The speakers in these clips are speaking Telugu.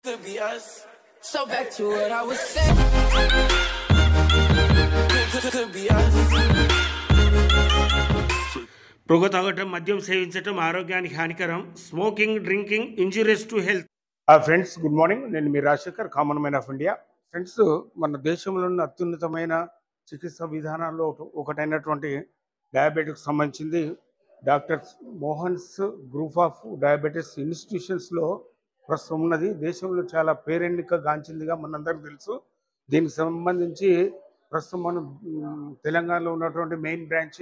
Could be us. So back to what I was saying. Could be us. పొగ తాగటం, మద్యం సేవించటం ఆరోగ్యానికి హానికరం. Smoking, drinking injurious to health. Friends, good morning. నేను మీ Rajasekhar, common man of India. Friends, మన దేశంలో ఉన్న అత్యున్నతమైన చికిత్సా విధానాల్లో ఒకటైనటువంటి డయాబెటిక్స్ సంబంధించింది doctor Mohan's group of diabetes ఇన్స్టిట్యూషన్స్లో ప్రస్తుతం ఉన్నది. దేశంలో చాలా పేరెన్నిక గాంచిందిగా మనందరికీ తెలుసు. దీనికి సంబంధించి ప్రస్తుతం మనం తెలంగాణలో ఉన్నటువంటి మెయిన్ బ్రాంచ్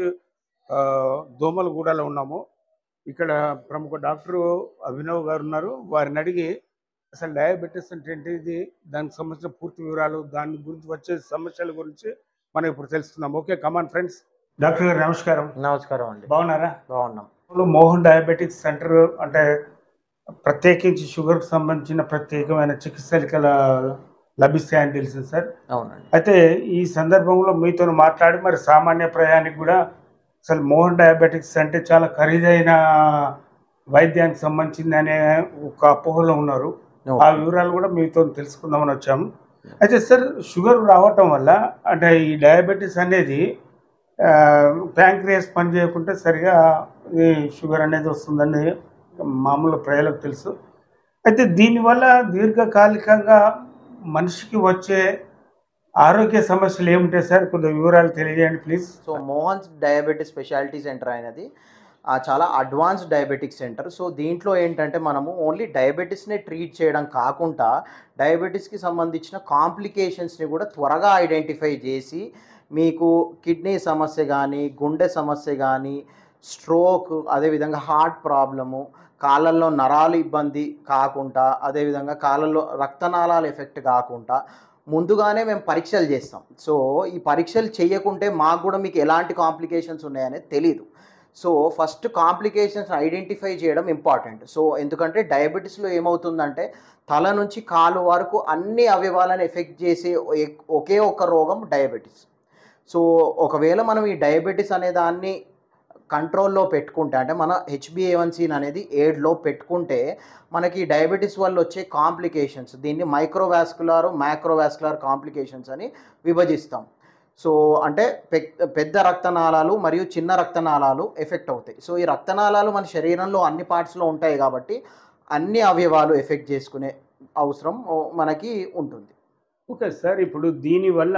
దోమలగూడలో ఉన్నాము. ఇక్కడ ప్రముఖ డాక్టరు అభినవ్ గారు ఉన్నారు. వారిని అడిగి అసలు డయాబెటీస్ అంటే ఏంటిది, దానికి సంబంధించిన పూర్తి వివరాలు, దాని గురించి వచ్చే సమస్యల గురించి మనం ఇప్పుడు తెలుసుకుందాం. Okay, come on friends. డాక్టర్ గారు నమస్కారం. నమస్కారం అండి. బాగున్నారా? బాగున్నాం. మోహన్ డయాబెటిక్స్ సెంటర్ అంటే ప్రత్యేకించి షుగర్కి సంబంధించిన ప్రత్యేకమైన చికిత్సలు లభిస్తాయని తెలిసింది సార్. అవునండి. అయితే ఈ సందర్భంలో మీతో మాట్లాడి మరి సామాన్య ప్రయాణికి కూడా అసలు మోహన్ డయాబెటిక్స్ అంటే చాలా ఖరీదైన వైద్యానికి సంబంధించింది అనే ఒక అపోహలో ఉన్నారు. ఆ వివరాలు కూడా మీతో తెలుసుకుందామని వచ్చాము. అయితే సార్, షుగర్ రావటం వల్ల అంటే ఈ డయాబెటీస్ అనేది ప్యాంక్రియాస్ పని చేయకుంటే సరిగా ఈ షుగర్ అనేది వస్తుందని మామూలు ప్రజలకు తెలుసు. అయితే దీనివల్ల దీర్ఘకాలికంగా మనిషికి వచ్చే ఆరోగ్య సమస్యలు ఏముంటాయి సార్? కొద్దిగా వివరాలు తెలియజేయండి please. So Mohan's diabetes speciality centre అనేది చాలా అడ్వాన్స్డ్ డయాబెటిక్ సెంటర్. సో దీంట్లో ఏంటంటే మనము ఓన్లీ డయాబెటీస్ని ట్రీట్ చేయడం కాకుండా డయాబెటీస్కి సంబంధించిన కాంప్లికేషన్స్ని కూడా త్వరగా ఐడెంటిఫై చేసి మీకు కిడ్నీ సమస్య కానీ, గుండె సమస్య కానీ, స్ట్రోక్, అదేవిధంగా హార్ట్ ప్రాబ్లము, కాళ్ళల్లో నరాలు ఇబ్బంది కాకుండా, అదేవిధంగా కాళ్ళల్లో రక్తనాళాలు ఎఫెక్ట్ కాకుండా ముందుగానే మేము పరీక్షలు చేస్తాం. సో ఈ పరీక్షలు చేయకుంటే మాకు కూడా మీకు ఎలాంటి కాంప్లికేషన్స్ ఉన్నాయనేది తెలీదు. సో ఫస్ట్ కాంప్లికేషన్స్ ఐడెంటిఫై చేయడం ఇంపార్టెంట్. సో ఎందుకంటే డయాబెటీస్లో ఏమవుతుందంటే తల నుంచి కాలు వరకు అన్ని అవయవాలను ఎఫెక్ట్ చేసే ఒకే ఒక్క రోగం డయాబెటీస్. సో ఒకవేళ మనం ఈ డయాబెటీస్ అనే దాన్ని కంట్రోల్లో పెట్టుకుంటే, అంటే మన HbA1c అనేది 7లో పెట్టుకుంటే మనకి డయాబెటీస్ వల్ల వచ్చే కాంప్లికేషన్స్, దీన్ని మైక్రోవాస్కులర్, మ్యాక్రోవాస్కులర్ కాంప్లికేషన్స్ అని విభజిస్తాం. సో అంటే పెద్ద రక్తనాళాలు మరియు చిన్న రక్తనాళాలు ఎఫెక్ట్ అవుతాయి. సో ఈ రక్తనాళాలు మన శరీరంలో అన్ని పార్ట్స్లో ఉంటాయి కాబట్టి అన్ని అవయవాలు ఎఫెక్ట్ చేసుకునే అవసరం మనకి ఉంటుంది. ఓకే సార్, ఇప్పుడు దీనివల్ల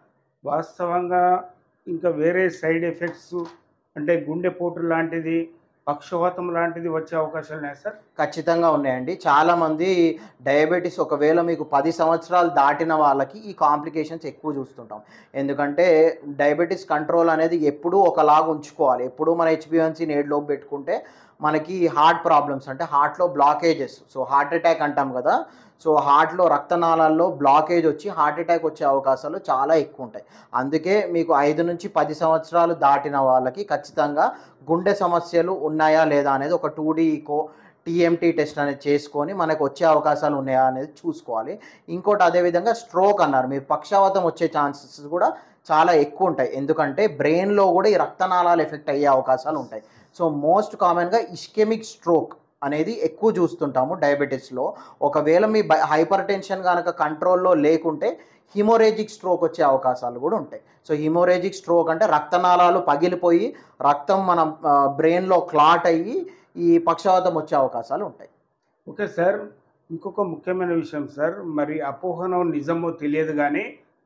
వాస్తవంగా ఇంకా వేరే సైడ్ ఎఫెక్ట్స్ అంటే గుండెపోటు లాంటిది, పక్షవాతం లాంటిది వచ్చే అవకాశాలు ఉన్నాయి సార్? ఖచ్చితంగా ఉన్నాయండి. చాలామంది డయాబెటీస్ ఒకవేళ మీకు 10 సంవత్సరాలు దాటిన వాళ్ళకి ఈ కాంప్లికేషన్స్ ఎక్కువ చూస్తుంటాం. ఎందుకంటే డయాబెటీస్ కంట్రోల్ అనేది ఎప్పుడూ ఒకలాగా ఉంచుకోవాలి. ఎప్పుడూ మన HbA1cని 7లోపు పెట్టుకుంటే మనకి హార్ట్ ప్రాబ్లమ్స్, అంటే హార్ట్లో బ్లాకేజెస్, సో హార్ట్ అటాక్ అంటాం కదా, సో హార్ట్లో రక్తనాళాల్లో బ్లాకేజ్ వచ్చి హార్ట్ అటాక్ వచ్చే అవకాశాలు చాలా ఎక్కువ ఉంటాయి. అందుకే మీకు 5 నుంచి 10 సంవత్సరాలు దాటిన వాళ్ళకి ఖచ్చితంగా గుండె సమస్యలు ఉన్నాయా లేదా అనేది ఒక 2D ఈకో, TMT టెస్ట్ అనేది చేసుకొని మనకు వచ్చే అవకాశాలు ఉన్నాయా అనేది చూసుకోవాలి. ఇంకోటి అదేవిధంగా స్ట్రోక్ అన్నారు, మీరు పక్షవాతం వచ్చే ఛాన్సెస్ కూడా చాలా ఎక్కువ ఉంటాయి. ఎందుకంటే బ్రెయిన్లో కూడా ఈ రక్తనాళాలు ఎఫెక్ట్ అయ్యే అవకాశాలు ఉంటాయి. సో మోస్ట్ కామన్గా ఇస్కెమిక్ స్ట్రోక్ అనేది ఎక్కువ చూస్తుంటాము డయాబెటీస్లో. ఒకవేళ మీ హైపర్ టెన్షన్ కనుక కంట్రోల్లో లేకుంటే హిమోరేజిక్ స్ట్రోక్ వచ్చే అవకాశాలు కూడా ఉంటాయి. సో హిమోరేజిక్ స్ట్రోక్ అంటే రక్తనాళాలు పగిలిపోయి రక్తం మన బ్రెయిన్లో క్లాట్ అయ్యి ఈ పక్షవాతం వచ్చే అవకాశాలు ఉంటాయి. ఓకే సార్, ఇంకొక ముఖ్యమైన విషయం సార్, మరి అపోహనో నిజమో తెలియదు కానీ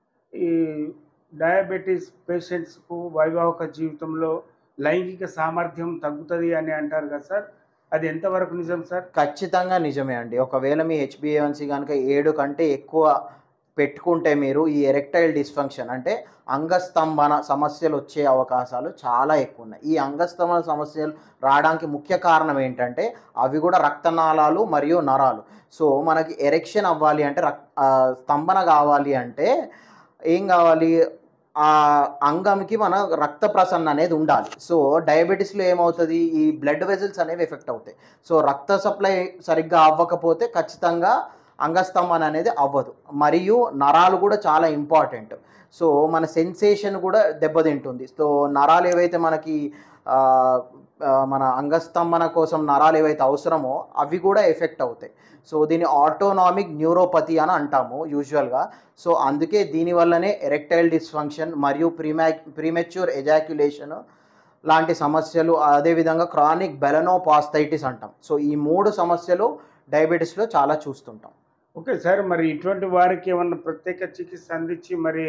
ఈ డయాబెటీస్ పేషెంట్స్కు వైవాహిక జీవితంలో లైంగిక సామర్థ్యం తగ్గుతుంది అని అంటారు కదా సార్, అది ఎంతవరకు నిజం సార్? ఖచ్చితంగా నిజమే అండి. ఒకవేళ మీ HbA1c కనుక 7 కంటే ఎక్కువ పెట్టుకుంటే మీరు ఈ ఎరెక్టైల్ డిస్ఫంక్షన్ అంటే అంగస్తంభన సమస్యలు వచ్చే అవకాశాలు చాలా ఎక్కువ ఉన్నాయి. ఈ అంగస్తంభన సమస్యలు రావడానికి ముఖ్య కారణం ఏంటంటే అవి కూడా రక్తనాళాలు మరియు నరాలు. సో మనకి ఎరెక్షన్ అవ్వాలి అంటే స్తంభన కావాలి అంటే ఏం కావాలి, ఆ అంగంకి మన రక్త ప్రసరణ అనేది ఉండాలి. సో డయాబెటీస్లో ఏమవుతుంది, ఈ బ్లడ్ వెజల్స్ అనేవి ఎఫెక్ట్ అవుతాయి. సో రక్త సప్లై సరిగ్గా అవ్వకపోతే ఖచ్చితంగా అంగస్తంభన అనేది అవ్వదు. మరియు నరాలు కూడా చాలా ఇంపార్టెంట్. సో మన సెన్సేషన్ కూడా దెబ్బతింటుంది. సో నరాలు ఏవైతే మనకి మన అంగస్తంభన కోసం నరాలు ఏవైతే అవసరమో అవి కూడా ఎఫెక్ట్ అవుతాయి. సో దీన్ని ఆటోనామిక్ న్యూరోపతి అని అంటాము యూజువల్గా. సో అందుకే దీనివల్లనే ఎరెక్టైల్ డిస్ఫంక్షన్ మరియు ప్రీమెచ్యూర్ ఎజాక్యులేషన్ లాంటి సమస్యలు, అదేవిధంగా క్రానిక్ బెలనోపాస్థైటిస్ అంటాం. సో ఈ 3 సమస్యలు డయాబెటీస్లో చాలా చూస్తుంటాం. ఓకే సార్, మరి ఇటువంటి వారికి ఏమన్నా ప్రత్యేక చికిత్స అందించి మరి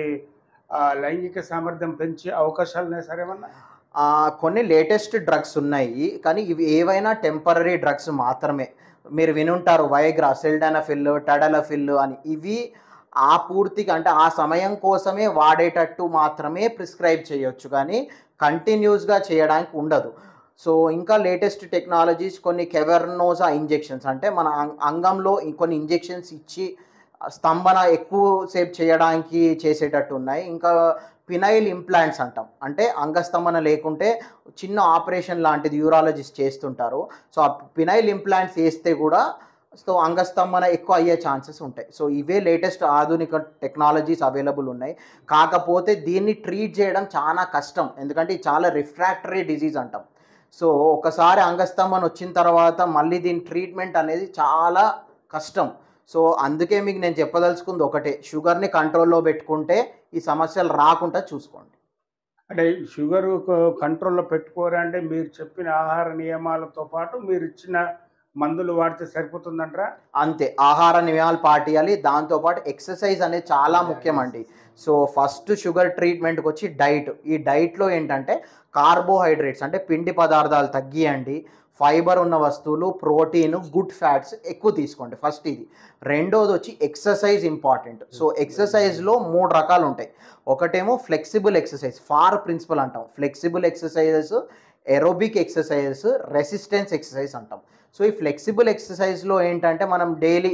లైంగిక సామర్థ్యం పెంచే అవకాశాలు ఉన్నాయి సార్ ఏమన్నా? కొన్ని లేటెస్ట్ డ్రగ్స్ ఉన్నాయి, కానీ ఇవి ఏవైనా టెంపరరీ డ్రగ్స్ మాత్రమే. మీరు వినుంటారు వైగ్రా, సిల్డెనాఫిల్, టడలఫిల్ అని. ఇవి పూర్తిగా అంటే ఆ సమయం కోసమే వాడేటట్టు మాత్రమే ప్రిస్క్రైబ్ చేయొచ్చు, కానీ కంటిన్యూస్గా చేయడానికి ఉండదు. సో ఇంకా లేటెస్ట్ టెక్నాలజీస్, కొన్ని కెవర్నోజా ఇంజెక్షన్స్ అంటే మన అంగంలో కొన్ని ఇంజెక్షన్స్ ఇచ్చి స్తంభన ఎక్కువసేపు చేయడానికి చేసేటట్టు ఉన్నాయి. ఇంకా పినైల్ ఇంప్లాంట్స్ అంటాం, అంటే అంగస్తంభన లేకుంటే చిన్న ఆపరేషన్ లాంటిది యూరాలజిస్ట్ చేస్తుంటారు. సో ఆ పినైల్ ఇంప్లాంట్స్ వేస్తే కూడా సో అంగస్తంభన ఎక్కువ అయ్యే ఛాన్సెస్ ఉంటాయి. సో ఇవే లేటెస్ట్ ఆధునిక టెక్నాలజీస్ అవైలబుల్ ఉన్నాయి. కాకపోతే దీన్ని ట్రీట్ చేయడం చాలా కష్టం, ఎందుకంటే ఇది చాలా రిఫ్రాక్టరీ డిజీజ్ అంటాం. సో ఒకసారి అంగస్తంభన వచ్చిన తర్వాత మళ్ళీ దీని ట్రీట్మెంట్ అనేది చాలా కష్టం. సో అందుకే మీకు నేను చెప్పదలుచుకుంది ఒకటే, షుగర్ని కంట్రోల్లో పెట్టుకుంటే ఈ సమస్యలు రాకుండా చూసుకోండి. అంటే షుగర్ కంట్రోల్లో పెట్టుకోరంటే మీరు చెప్పిన ఆహార నియమాలతో పాటు మీరు ఇచ్చిన మందులు వాడితే సరిపోతుందంటారా? అంతే, ఆహార నియమాలు పాటియాలి, దాంతోపాటు ఎక్సర్సైజ్ అనేది చాలా ముఖ్యమండి. సో ఫస్ట్ షుగర్ ట్రీట్మెంట్కి వచ్చి డైట్. ఈ డైట్లో ఏంటంటే కార్బోహైడ్రేట్స్ అంటే పిండి పదార్థాలు తగ్గియండి, ఫైబర్ ఉన్న వస్తువులు, ప్రోటీన్, గుడ్ ఫ్యాట్స్ ఎక్కువ తీసుకోండి ఫస్ట్ ఇది. రెండోది వచ్చి ఎక్సర్సైజ్ ఇంపార్టెంట్. సో ఎక్సర్సైజ్లో 3 రకాలు ఉంటాయి. ఒకటేమో ఫ్లెక్సిబుల్ ఎక్సర్సైజ్, ఫార్ ప్రిన్సిపల్ అంటాం. Flexible exercises, aerobic exercises, resistance exercise అంటాం. సో ఈ ఫ్లెక్సిబుల్ ఎక్సర్సైజ్లో ఏంటంటే మనం డైలీ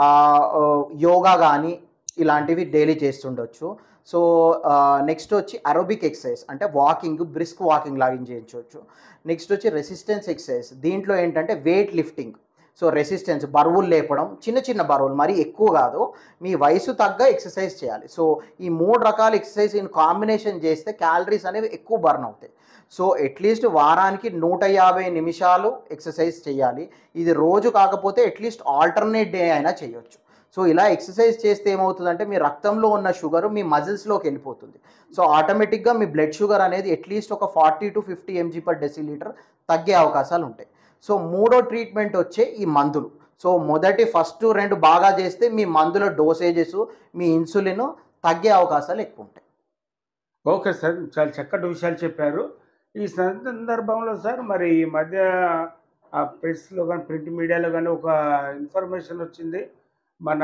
యోగా కానీ ఇలాంటివి డైలీ చేస్తుండొచ్చు. సో నెక్స్ట్ వచ్చి అరోబిక్ ఎక్సర్సైజ్ అంటే వాకింగ్, బ్రిస్క్ వాకింగ్ లాగా చేయించవచ్చు. నెక్స్ట్ వచ్చి రెసిస్టెన్స్ ఎక్సర్సైజ్, దీంట్లో ఏంటంటే వెయిట్ లిఫ్టింగ్. సో రెసిస్టెన్స్, బరువులు లేపడం, చిన్న చిన్న బరువులు, మరీ ఎక్కువ కాదు, మీ వయసు తగ్గ ఎక్సర్సైజ్ చేయాలి. సో ఈ 3 రకాల ఎక్సర్సైజ్ ఇన్ కాంబినేషన్ చేస్తే క్యాలరీస్ అనేవి ఎక్కువ బర్న్ అవుతాయి. సో అట్లీస్ట్ వారానికి 150 నిమిషాలు ఎక్సర్సైజ్ చేయాలి. ఇది రోజు కాకపోతే అట్లీస్ట్ ఆల్టర్నేట్ డే అయినా చేయొచ్చు. సో ఇలా ఎక్సర్సైజ్ చేస్తే ఏమవుతుందంటే మీ రక్తంలో ఉన్న షుగర్ మీ మజిల్స్లోకి వెళ్ళిపోతుంది. సో ఆటోమేటిక్గా మీ బ్లడ్ షుగర్ అనేది అట్లీస్ట్ ఒక 40 to 50 mg/dL తగ్గే అవకాశాలు ఉంటాయి. సో 3వ ట్రీట్మెంట్ వచ్చే ఈ మందులు. సో ఫస్ట్ 2 బాగా చేస్తే మీ మందుల డోసేజెస్, మీ ఇన్సులిన్ తగ్గే అవకాశాలు ఎక్కువ ఉంటాయి. ఓకే సార్, చాలా చక్కటి విషయాలు చెప్పారు. ఈ సందర్భంలో సార్ మరి ఈ మధ్య ప్రెస్లో కానీ ప్రింట్ మీడియాలో కానీ ఒక ఇన్ఫర్మేషన్ వచ్చింది, మన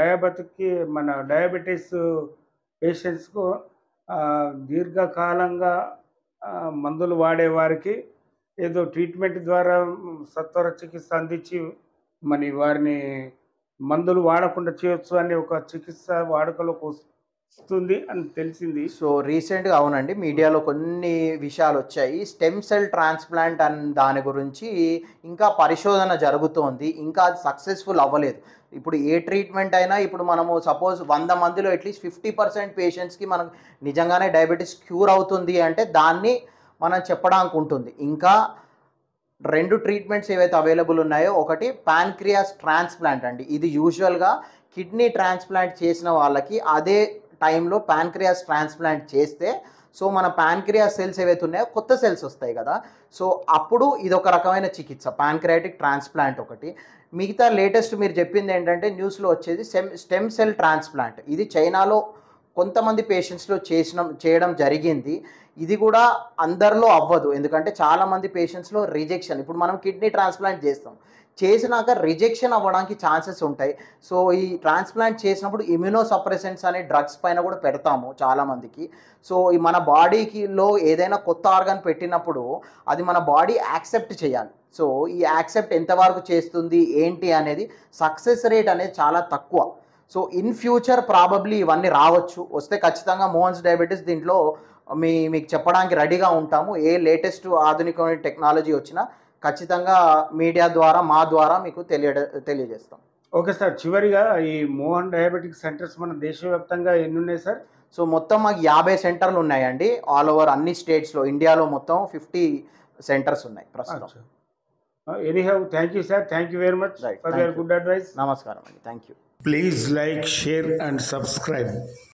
డయాబెటీస్ పేషెంట్స్కు దీర్ఘకాలంగా మందులు వాడేవారికి ఏదో ట్రీట్మెంట్ ద్వారా సత్వర చికిత్స అందించి మరి వారిని మందులు వాడకుండా చేయొచ్చు అనే ఒక చికిత్స వాడుకలోకి వస్తుంది అని తెలిసింది. సో రీసెంట్గా అవునండి, మీడియాలో కొన్ని విషయాలు వచ్చాయి. స్టెమ్ సెల్ ట్రాన్స్ప్లాంట్ అని దాని గురించి ఇంకా పరిశోధన జరుగుతోంది, ఇంకా అది సక్సెస్ఫుల్ అవ్వలేదు. ఇప్పుడు ఏ ట్రీట్మెంట్ అయినా ఇప్పుడు మనము సపోజ్ 100 మందిలో అట్లీస్ట్ 50% పేషెంట్స్కి మనకు నిజంగానే డయాబెటీస్ క్యూర్ అవుతుంది అంటే దాన్ని మనం చెప్పడానికి ఉంటుంది. ఇంకా 2 ట్రీట్మెంట్స్ ఏవైతే అవైలబుల్ ఉన్నాయో, ఒకటి ప్యాన్క్రియాస్ ట్రాన్స్ప్లాంట్ అండి. ఇది యూజువల్గా కిడ్నీ ట్రాన్స్ప్లాంట్ చేసిన వాళ్ళకి అదే టైంలో ప్యాన్క్రియాస్ ట్రాన్స్ప్లాంట్ చేస్తే సో మన ప్యాన్క్రియాస్ సెల్స్ ఏవైతే ఉన్నాయో కొత్త సెల్స్ వస్తాయి కదా. సో అప్పుడు ఇది ఒక రకమైన చికిత్స, ప్యాన్క్రియాటిక్ ట్రాన్స్ప్లాంట్ ఒకటి. మిగతా లేటెస్ట్ మీరు చెప్పింది ఏంటంటే న్యూస్లో వచ్చేది స్టెమ్ సెల్ ట్రాన్స్ప్లాంట్. ఇది చైనాలో కొంతమంది పేషెంట్స్లో చేయడం జరిగింది. ఇది కూడా అందరిలో అవ్వదు, ఎందుకంటే చాలామంది పేషెంట్స్లో రిజెక్షన్. ఇప్పుడు మనం కిడ్నీ ట్రాన్స్ప్లాంట్ చేసినాక రిజెక్షన్ అవ్వడానికి ఛాన్సెస్ ఉంటాయి. సో ఈ ట్రాన్స్ప్లాంట్ చేసినప్పుడు ఇమ్యూనోసప్రెసెంట్స్ అనే డ్రగ్స్ పైన కూడా పెడతాము చాలామందికి. సో ఈ మన బాడీకిలో ఏదైనా కొత్త ఆర్గాన్ పెట్టినప్పుడు అది మన బాడీ యాక్సెప్ట్ చేయాలి. సో ఈ యాక్సెప్ట్ ఎంతవరకు చేస్తుంది ఏంటి అనేది సక్సెస్ రేట్ అనేది చాలా తక్కువ. సో ఇన్ ఫ్యూచర్ ప్రాబబ్లీ ఇవన్నీ రావచ్చు, వస్తే ఖచ్చితంగా మోహన్స్ డయాబెటీస్ దీంట్లో మీకు చెప్పడానికి రెడీగా ఉంటాము. ఏ లేటెస్ట్ ఆధునికమైన టెక్నాలజీ వచ్చినా ఖచ్చితంగా మీడియా ద్వారా మా ద్వారా మీకు తెలియజేస్తాం. ఓకే సార్, చివరిగా ఈ మోహన్ డయాబెటిక్ సెంటర్స్ మన దేశవ్యాప్తంగా ఎన్ని ఉన్నాయి సార్? సో మొత్తం మాకు 50 సెంటర్లు ఉన్నాయండి, ఆల్ ఓవర్ అన్ని స్టేట్స్లో. ఇండియాలో మొత్తం 50 సెంటర్స్ ఉన్నాయి ప్రస్తుతం. Anyhow thank you sir, thank you very much Right, for thank your you. Good advice. నమస్కారం అండి, thank you. Please like, share and subscribe.